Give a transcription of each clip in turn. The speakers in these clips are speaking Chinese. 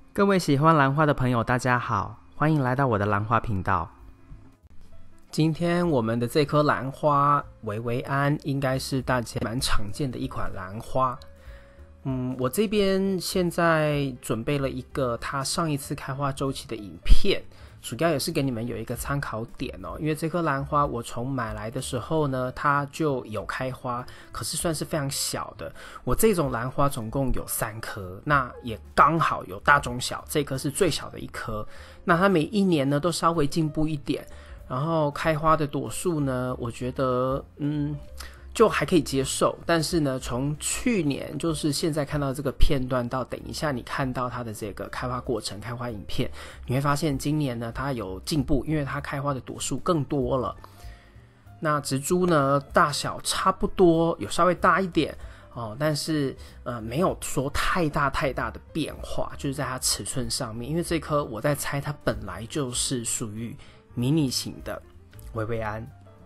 各位喜欢兰花的朋友大家好，欢迎来到我的兰花频道。今天我们的这颗兰花维维安应该是大家蛮常见的一款兰花。我这边现在准备了一个它上一次开花周期的影片，主要也是给你们有一个参考点哦。因为这颗兰花我从买来的时候呢，它就有开花，可是算是非常小的。我这种兰花总共有3颗，那也刚好有大中小，这颗是最小的一颗。那它每一年呢都稍微进步一点，然后开花的朵数呢，我觉得就还可以接受。但是呢，从去年就是现在看到这个片段到等一下你看到它的这个开花过程、开花影片，你会发现今年呢它有进步，因为它开花的朵数更多了。那植株呢大小差不多，有稍微大一点但是没有说太大的变化，就是在它尺寸上面。因为这颗我在猜它本来就是属于迷你型的维维安。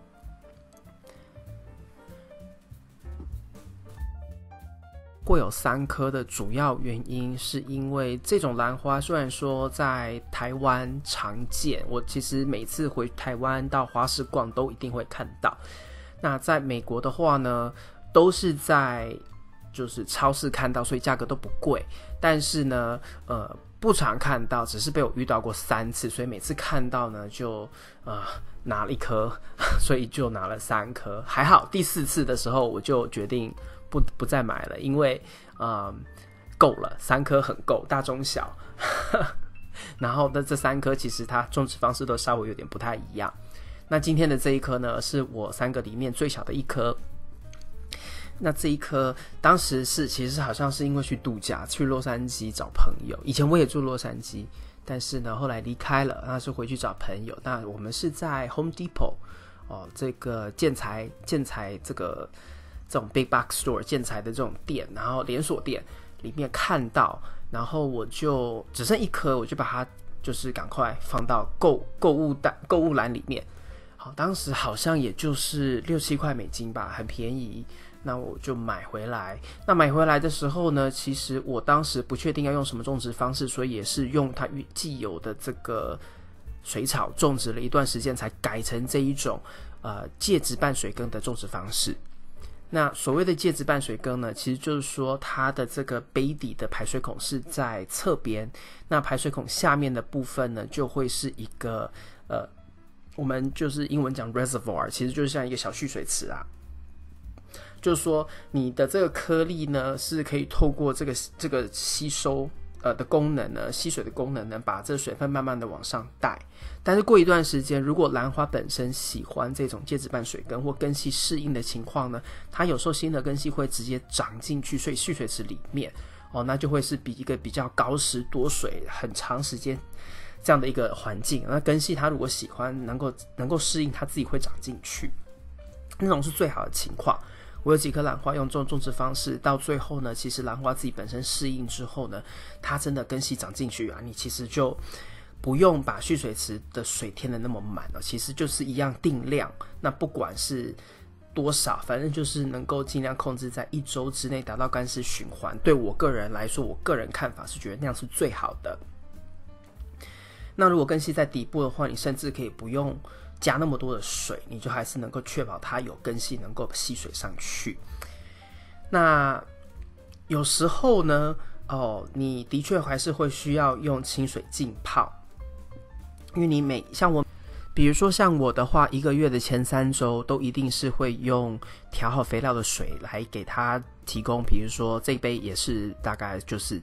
会有3颗的主要原因是因为这种兰花虽然说在台湾常见，我其实每次回台湾到花市逛都一定会看到。那在美国的话呢，都是在就是超市看到，所以价格都不贵。但是呢不常看到，只是被我遇到过3次，所以每次看到呢就拿了1颗，所以就拿了3颗。还好第4次的时候我就决定不再买了，因为够了，3颗很够，大中小然后这3颗其实它种植方式都稍微有点不太一样。那今天的这一颗呢是我3个里面最小的一颗。那这一颗当时其实好像是因为去度假，去洛杉矶找朋友。以前我也住洛杉矶，但是呢后来离开了，那是回去找朋友。那我们是在 Home Depot 这个建材这种 big box store 建材的这种店，然后连锁店里面看到，然后我就只剩1颗，我就把它就是赶快放到购物篮里面。好，当时好像也就是6-7块美金吧，很便宜。那我就买回来。那买回来的时候呢，其实我当时不确定要用什么种植方式，所以也是用它既有的这个水草种植了一段时间，才改成这一种介质半水耕的种植方式。那所谓的介质半水耕呢，其实就是说它的这个杯底的排水孔是在侧边，那排水孔下面的部分呢，就会是一个我们就是英文讲 reservoir， 其实就是像一个小蓄水池啊。就是说你的这个颗粒呢，是可以透过这个吸收的功能呢，吸水的功能呢，把这水分慢慢的往上带。但是过一段时间，如果兰花本身喜欢这种介质半水耕或根系适应的情况呢，它有时候新的根系会直接长进去蓄水池里面那就会是一个比较高湿多水很长时间这样的一个环境。那根系它如果喜欢能够适应，它自己会长进去，那种是最好的情况。我有几颗兰花用这种种植方式，到最后呢，其实兰花自己本身适应之后呢，它真的根系长进去你其实就不用把蓄水池的水填得那么满了，其实就是一样定量。那不管是多少，反正就是能够尽量控制在1周之内达到干湿循环。对我个人来说，我个人看法是觉得那样是最好的。那如果根系在底部的话，你甚至可以不用加那么多的水，你就还是能够确保它有根系能够吸水上去。那有时候呢你的确还是会需要用清水浸泡，因为你比如说像我的话，1个月的前3周都一定是会用调好肥料的水来给它提供，比如说这一杯也是大概就是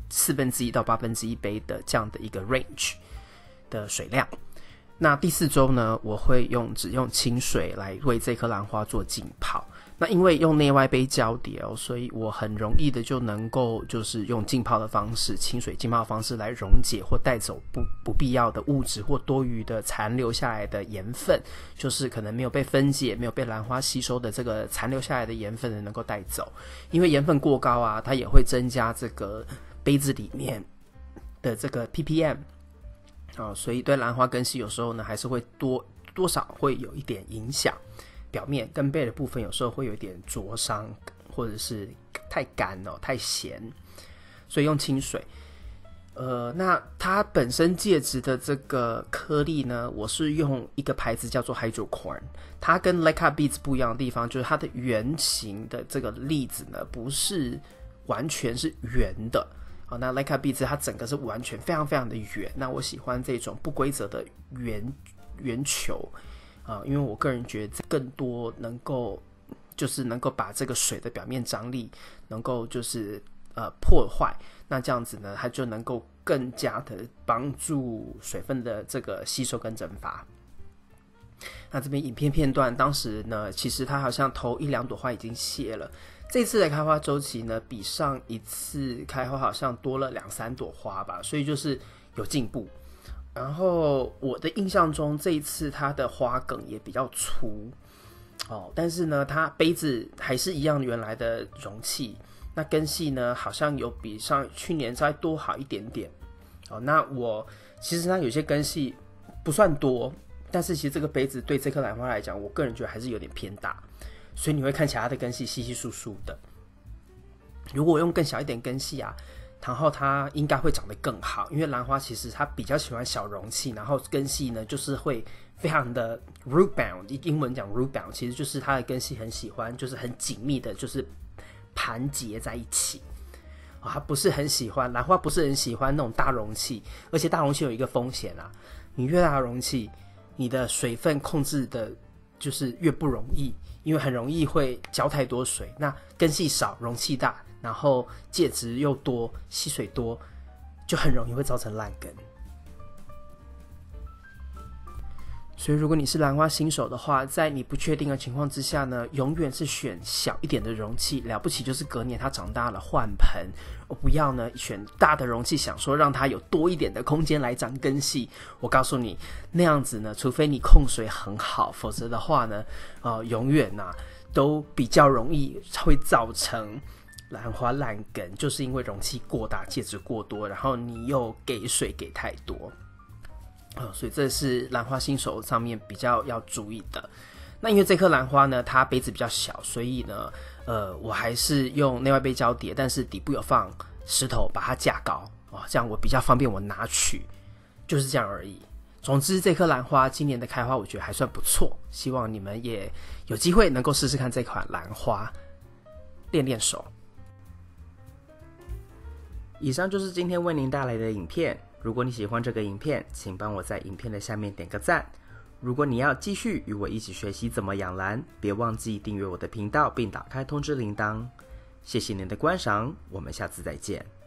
1/4到1/8杯的这样的一个 range 的水量。那第4周呢，我会只用清水来为这颗兰花做浸泡。那因为用内外杯交叠所以我很容易的就能够就是用浸泡的方式，清水浸泡的方式来溶解或带走不必要的物质或多余的残留下来的盐分，就是可能没有被分解、没有被兰花吸收的这个残留下来的盐分能够带走。因为盐分过高它也会增加这个杯子里面的这个 ppm。所以对兰花根系有时候呢还是会多少会有一点影响，表面根背的部分有时候会有一点灼伤，或者是太干太咸，所以用清水。 那它本身介质的这个颗粒呢，我是用一个牌子叫做 Hydrocorn。它跟 Leica Beads 不一样的地方，就是它的圆形的这个粒子呢，不是完全是圆的。那 Leica Beads 它整个是完全非常非常的圆。那我喜欢这种不规则的圆球因为我个人觉得更多能够把这个水的表面张力能够就是破坏，那这样子呢，它就能够更加的帮助水分的这个吸收跟蒸发。那这边影片片段，当时呢，其实它好像头1-2朵花已经谢了。这次的开花周期呢，比上一次开花好像多了2-3朵花吧，所以就是有进步。然后我的印象中，这一次它的花梗也比较粗但是呢，它杯子还是一样原来的容器。那根系呢，好像有比上去年再多好一点点。那其实它有些根系不算多，但是其实这个杯子对这颗兰花来讲，我个人觉得还是有点偏大，所以你会看起来它的根系稀稀疏疏的。如果我用更小一点根系然后它应该会长得更好，因为兰花其实它比较喜欢小容器，然后根系呢就是会非常的 root bound， 英文讲 root bound， 其实就是它的根系很喜欢，就是很紧密的，就是盘结在一起。它不是很喜欢，兰花不是很喜欢那种大容器，而且大容器有一个风险你越大的容器，你的水分控制的就是越不容易，因为很容易会浇太多水。那根系少，容器大，然后介质又多，吸水多，就很容易会造成烂根。所以如果你是兰花新手的话，在你不确定的情况之下呢，永远是选小一点的容器，了不起就是隔年它长大了换盆，不要呢选大的容器，想说让它有多一点的空间来长根系。我告诉你，那样子呢，除非你控水很好，否则的话呢，永远都比较容易会造成兰花烂根，就是因为容器过大，介质过多，然后你又给水给太多。所以这是兰花新手上面比较要注意的。那因为这颗兰花呢，它杯子比较小，所以呢，我还是用内外杯交叠，但是底部有放石头把它架高这样我比较方便我拿取，就是这样而已。总之，这颗兰花今年的开花我觉得还算不错，希望你们也有机会能够试试看这款兰花，练练手。以上就是今天为您带来的影片。如果你喜欢这个影片，请帮我在影片的下面点个赞。如果你要继续与我一起学习怎么养兰，别忘记订阅我的频道并打开通知铃铛。谢谢您的观赏，我们下次再见。